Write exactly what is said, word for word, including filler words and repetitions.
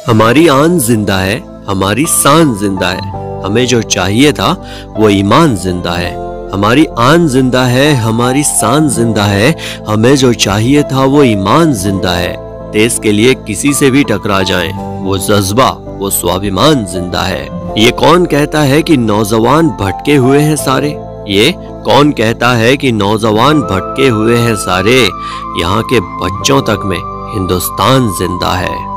हमारी आन जिंदा है, हमारी शान जिंदा है, हमें जो चाहिए था वो ईमान जिंदा है। हमारी आन जिंदा है, हमारी शान जिंदा है, हमें जो चाहिए था वो ईमान जिंदा है। देश के लिए किसी से भी टकरा जाएं, वो जज्बा, वो स्वाभिमान जिंदा है। ये कौन कहता है कि नौजवान भटके हुए हैं सारे? ये कौन कहता है कि नौजवान भटके हुए हैं सारे? यहाँ के बच्चों तक में हिंदुस्तान जिंदा है।